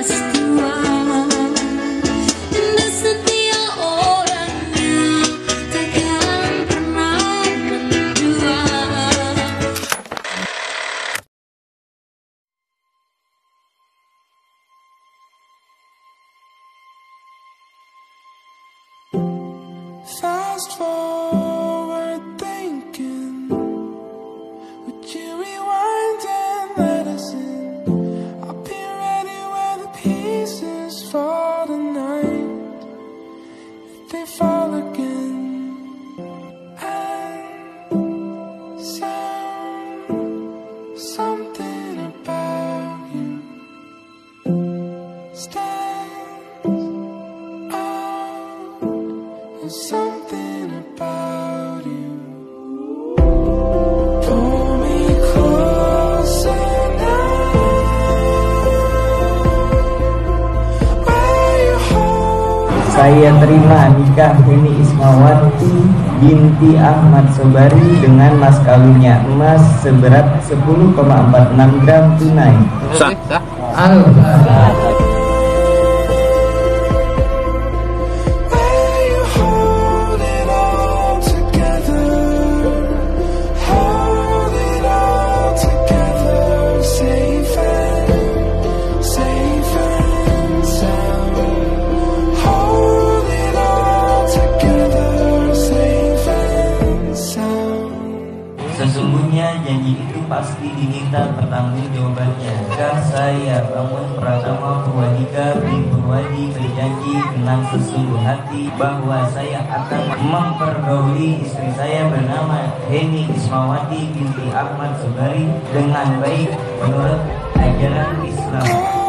Fast forward thinking, would you rewind and let us in? I'll be ready where the pieces fall tonight, if they fall again. And something about you stands out. There's something about you. Pull me closer now. Where you hold. Saya terima nikah Heni Ismawati binti Ahmad Sobari dengan mas kawinnya emas seberat 10,46 gram tunai. Sah. Halo. Sesungguhnya janji itu pasti diminta pertanggungjawabannya. Jika saya Bangun Pratama Purwadika bin Purwadi berjanji dengan sesungguh hati bahwa saya akan mempergauli istri saya bernama Heni Ismawati binti Ahmad Sobari dengan baik menurut ajaran Islam.